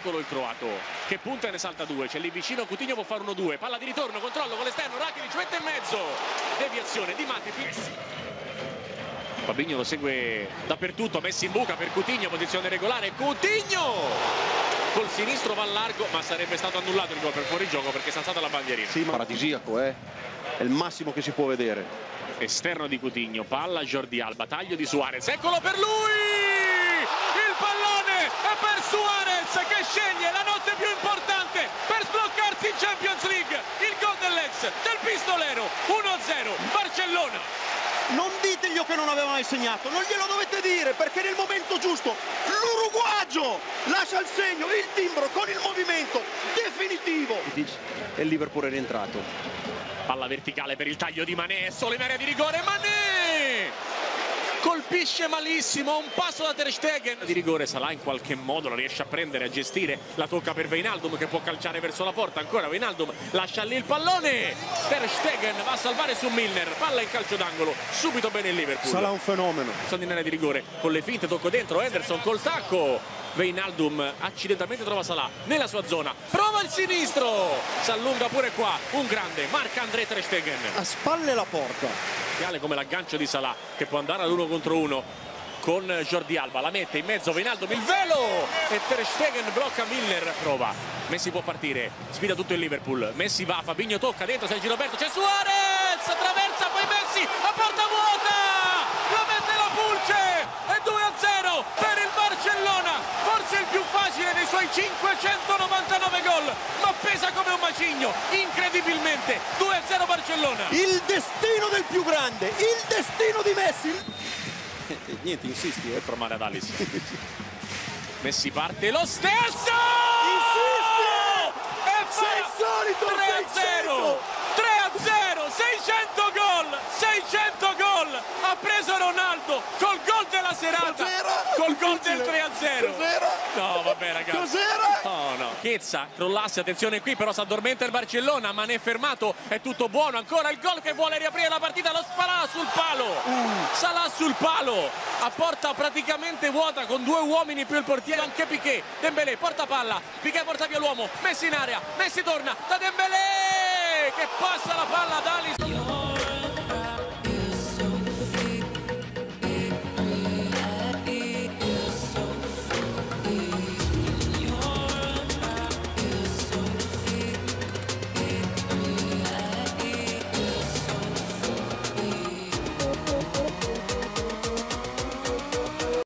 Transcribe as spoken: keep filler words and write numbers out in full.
Eccolo il croato che punta e ne salta due, c'è lì vicino Coutinho, può fare uno due, palla di ritorno, controllo con l'esterno, Rakitic mette in mezzo, deviazione di Matip. Fabinho lo segue dappertutto, Messi in buca per Coutinho, posizione regolare, Coutinho col sinistro va largo, ma sarebbe stato annullato il gol per fuorigioco perché si è alzata la bandierina. Sì, paradisiaco, eh? È il massimo che si può vedere. Esterno di Coutinho, palla Jordi Alba, taglio di Suarez, eccolo per lui! Il pallone è per Suarez che sceglie la notte più importante per sbloccarsi in Champions League, il gol dell'ex del pistolero, uno a zero, Barcellona. Non ditegli che non aveva mai segnato, non glielo dovete dire, perché nel momento giusto l'uruguagio lascia il segno, il timbro con il movimento definitivo. E il Liverpool è rientrato. Palla verticale per il taglio di Mané, solo in area di rigore, Mané! Colpisce malissimo, un passo da Ter Stegen. Di rigore Salah in qualche modo la riesce a prendere, a gestire, la tocca per Wijnaldum che può calciare verso la porta, ancora Wijnaldum lascia lì il pallone, Ter Stegen va a salvare su Milner, palla in calcio d'angolo, subito bene il Liverpool. Salah un fenomeno. Sono in area di rigore, con le finte, tocco dentro, Henderson col tacco, Wijnaldum accidentalmente trova Salah nella sua zona, prova il sinistro, si allunga pure qua, un grande Marc-André Ter Stegen. A spalle la porta. Come l'aggancio di Salah che può andare ad uno contro uno con Jordi Alba, la mette in mezzo Wijnaldum, il velo e Ter Stegen blocca Milner, prova, Messi può partire, sfida tutto il Liverpool, Messi va, Fabinho tocca dentro, Sergio Roberto, c'è Suarez, attraversa poi Messi a porta vuota, lo mette la pulce e due a zero per il Barcellona, forse il più facile dei suoi cinquecentonovantanove gol, ma pesa come un macigno, incredibilmente due a zero Barcellona. Il destino del più grande, il destino di Messi. Niente, insisti, eh, formare ad Alice. Messi parte lo stesso! Insisti! E sei solito! tre a zero! tre a zero! seicento gol! seicento gol! Ha preso Ronaldo col gol della serata! Col gol del tre a zero! Cos'era? No, vabbè ragazzi! Cos'era? No, no. Chiesa, crollasse, attenzione qui, però si addormenta il Barcellona, ma ne è fermato, è tutto buono, ancora il gol che vuole riaprire la partita, lo Salah sul palo! Uh. Salah sul palo! A porta praticamente vuota con due uomini più il portiere, anche Piqué, Dembélé porta palla, Piqué porta via l'uomo, Messi in area, Messi torna da Dembélé che passa la palla ad Alisson.